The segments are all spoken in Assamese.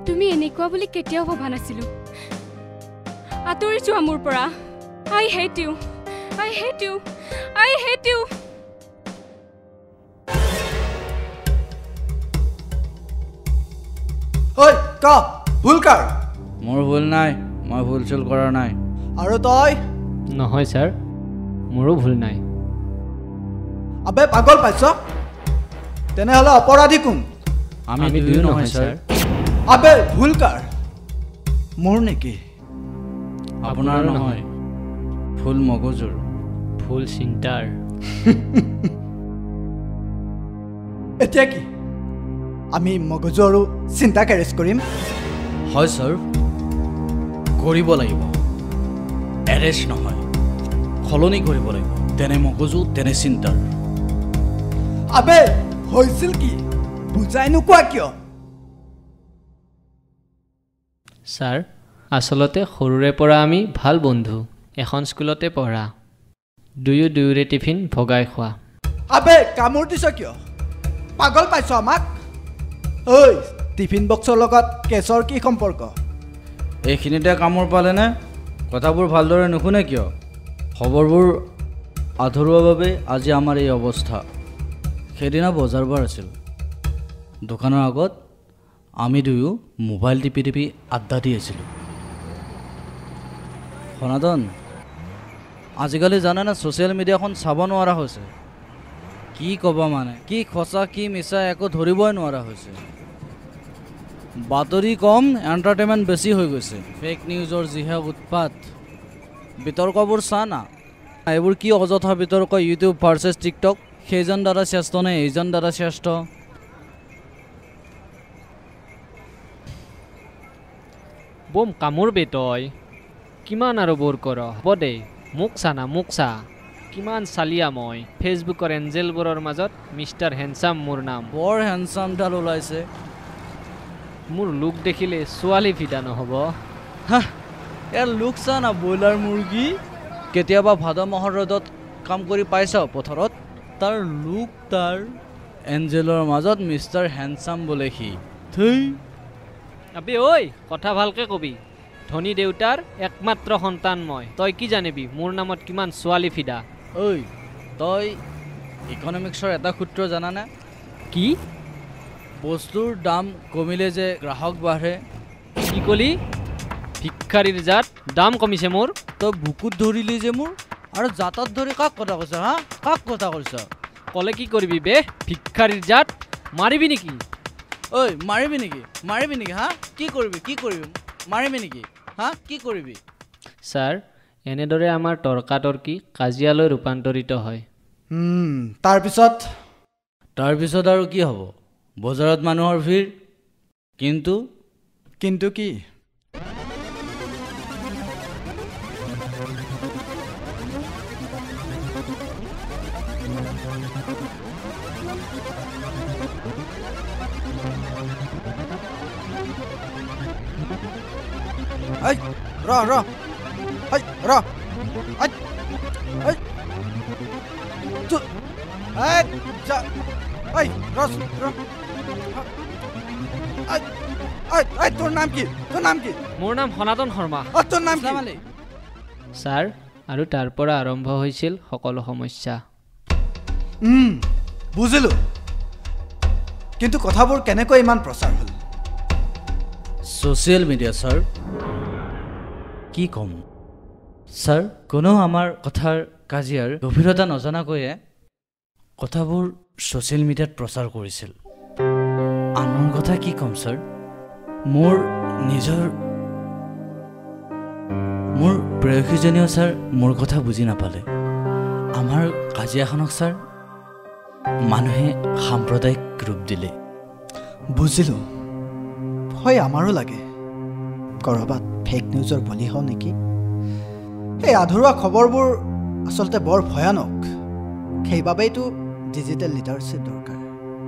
তুমি এনেকুৱা বুলি কেতিয়াও ভবা নাছিলো আঁতৰি যোৱা মোৰ পৰা I hate you I hate you I hate you ঐ ক ভুল কাৰ মোৰ ভুল নাই মই ভুল চুল কৰা নাই আৰু তই নহয় স্যাৰ মোৰো ভুল নাই আবে পাগল পাইছ তেনেহলে অপৰাধী কোন আমি দুয়ো নহয় স্যাৰ আবে ভুল কাৰ মোৰ নেকি আপোনাৰ নহয় ফুল মগজুৰ ভুল চিন্তাৰ এতিয়া কি আমি মগজু আৰু চিন্তা কেৰেজ কৰিম হয় স্যাৰ কৰিব লাগিব এৰেষ্ট নহয় সলনি কৰিব লাগিব তেনে মগজু তেনে চিন্তাৰ আবে হৈছিল কি বুজাই নোকোৱা কিয় স্যাৰ আসলতে সৰুৰে পৰা আমি ভাল বন্ধু এখন স্কুলতে পঢ়া দুয়োৰে টিফিন ভগাই খোৱা আবে কামোৰ দিছ কিয় পাগল পাইছ আমাক ঐ টিফিন বক্সৰ লগত কেছৰ কি সম্পৰ্ক এইখিনিতে কামোৰ পালেনে কথাবোৰ ভালদৰে নুশুনে কিয় খবৰবোৰ আধৰুৱা বাবে আজি আমাৰ এই অৱস্থা সেইদিনা বজাৰবাৰ আছিল দোকানৰ আগত আমি দুয়ো মোবাইল টিপি টিপি আড্ডা দি আছিলোঁ সনাতন আজিকালি জানেনে ছ'চিয়েল মিডিয়াখন চাব নোৱাৰা হৈছে কি ক'বা মানে কি সঁচা কি মিছা একো ধৰিবই নোৱাৰা হৈছে বাতৰি কম এণ্টাৰটেইনমেণ্ট বেছি হৈ গৈছে ফেক নিউজৰ যিহে উৎপাত বিতৰ্কবোৰ চা না এইবোৰ কি অযথা বিতৰ্ক ইউটিউব ভাৰ্চেছ টিকটক সেইজন দাদা শ্ৰেষ্ঠ নে এইজন দাদা শ্ৰেষ্ঠ বম কামোৰ বে তই কিমান আৰু বৰ কৰ হ'ব দে মোক চা কিমান চালিয়া মই ফেচবুকৰ এঞ্জেলবোৰৰ মাজত মিষ্টাৰ হেণ্ডচাম মোৰ নাম বৰ হেণ্ডচামডাল ওলাইছে মোৰ লুক দেখিলে ছোৱালী ফিদা নহ'ব ইয়াৰ লুক চা না ব্ৰইলাৰ মুৰ্গী কেতিয়াবা ভাদ মাহৰ ৰ'দত কাম কৰি পাইছ পথাৰত তাৰ লুক তাৰ এঞ্জেলৰ মাজত মিষ্টাৰ হেণ্ডচাম বোলে সি থৈ আবে ঐ কথা ভালকে কবি ধনী দেউতাৰ একমাত্ৰ সন্তান মই তই কি জানিবি মোৰ নামত কিমান ছোৱালী ফিদা ঐ তই ইকনমিক্সৰ এটা সূত্ৰ জানানে কি বস্তুৰ দাম কমিলে যে গ্ৰাহক বাঢ়ে কি কলি ভিক্ষাৰীৰ জাত দাম কমিছে মোৰ তই বুকুত ধৰিলি যে মোৰ আৰু জাতত ধৰি কাক কথা কৈছ হা কাক কথা কৈছ ক'লে কি কৰিবি বে ভিক্ষাৰীৰ জাত মাৰিবি নেকি ঐ মাৰিবি নেকি হা কি কৰিবি মাৰিবি নেকি হা কি কৰিবি ছাৰ এনেদৰে আমাৰ তৰ্কাতৰ্কি কাজিয়ালৈ ৰূপান্তৰিত হয় তাৰপিছত আৰু কি হ'ব বজাৰত মানুহৰ ভিৰ কিন্তু কি Ay, ra. Ay, ra. Ay. Ay. Tu. Ay, ja. Ay, ra. Ay, তোর নাম কি? মোৰ নাম সনাতন শৰ্মা তোর নাম কি? ছাৰ আৰু তাৰ পৰা আৰম্ভ হৈছিল সকলো সমস্যা বুজিলো কিন্তু কথাবোৰ কেনেকৈ ইমান প্ৰচাৰ হ'ল ছ'চিয়েল মিডিয়া ছাৰ কি ক'ম ছাৰ কোনো আমাৰ কথাৰ কাজিয়াৰ গভীৰতা নজনাকৈয়ে কথাবোৰ ছ'চিয়েল মিডিয়াত প্ৰচাৰ কৰিছিল আনৰ কথা কি ক'ম ছাৰ মোৰ প্ৰেয়সীজনীয়েও ছাৰ মোৰ কথা বুজি নাপালে আমাৰ কাজিয়াখনক ছাৰ মানুহে সাম্প্ৰদায়িক ৰূপ দিলে বুজিলো ভয় আমাৰো লাগে কৰবাত ফেক নিউজৰ বলি হওঁ নেকি এই আধৰুৱা খবৰবোৰ আচলতে বৰ ভয়ানক সেইবাবেইতো ডিজিটেল লিডাৰশ্বিপ দৰকাৰ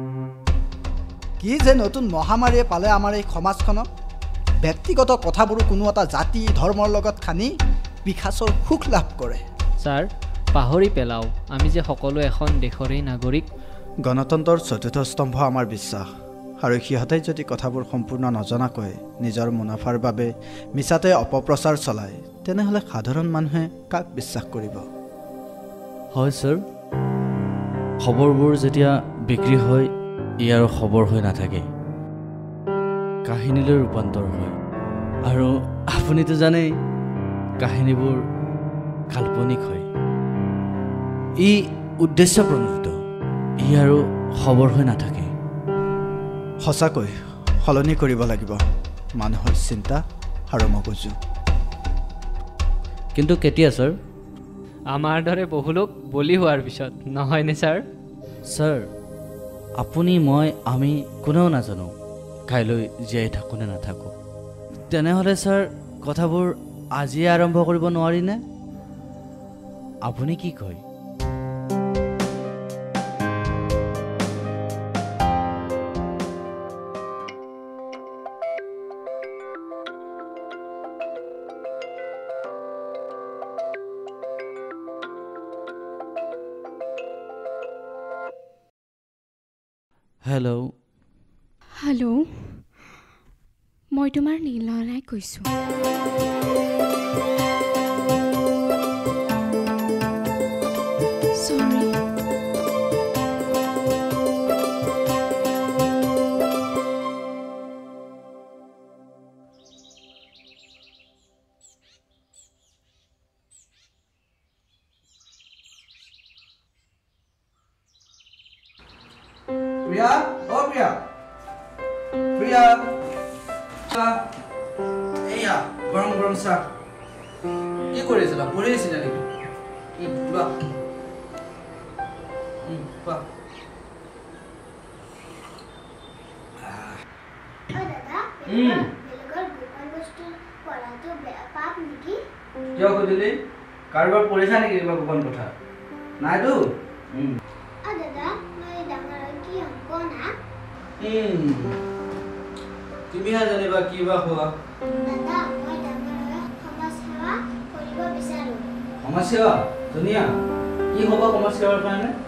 কি যে নতুন মহামাৰীয়ে পালে আমাৰ এই সমাজখনক ব্যক্তিগত কথাবোৰো কোনো এটা জাতি ধৰ্মৰ লগত খানি বিকাশৰ সুখ লাভ কৰে ছাৰ পাহৰি পেলাও আমি যে সকলো এখন দেশৰেই নাগৰিক গণতন্ত্ৰৰ চতুৰ্থ স্তম্ভ আমাৰ বিশ্বাস আৰু সিহঁতে যদি কথাবোৰ সম্পূৰ্ণ নজনাকৈ নিজৰ মুনাফাৰ বাবে মিছাতে অপপ্ৰচাৰ চলায় তেনেহ'লে সাধাৰণ মানুহে কাক বিশ্বাস কৰিব হয় ছাৰ খবৰবোৰ যেতিয়া বিক্ৰী হয় ই আৰু খবৰ হৈ নাথাকে কাহিনীলৈ ৰূপান্তৰ হয় আৰু আপুনিতো জানেই কাহিনীবোৰ কাল্পনিক হয় ই উদ্দেশ্যপ্ৰণোদিত ই আৰু খবৰ হৈ নাথাকে সঁচাকৈ সলনি কৰিব লাগিব মানুহৰ চিন্তা আৰু মগজু কিন্তু কেতিয়া ছাৰ আমাৰ দৰে বহু লোক বলি হোৱাৰ পিছত নহয়নে ছাৰ ছাৰ আপুনি মই আমি কোনেও নাজানো কাইলৈ জীয়াই থাকোঁ নে নাথাকোঁ তেনেহ'লে ছাৰ কথাবোৰ আজিয়ে আৰম্ভ কৰিব নোৱাৰিনে আপুনি কি কয় হেল্ল' হেল্ল' মই তোমাৰ নীলৰাই কৈছোঁ চৰি প্ৰিয়া অ প্ৰিয়া প্ৰিয়া এইয়া গৰম গৰম চাহ কি কৰি আছিলা পঢ়ি আছিলা নেকি কোৱা কোৱা কিয় সুধিলি কাৰোবাৰ পঢ়িছা নেকি কিবা গোপন কথা নাইতো তুমিহে জানিবা কি বা হোৱা সমাজ সেৱা ধুনীয়া কি হ'ব সমাজ সেৱাৰ কাৰণে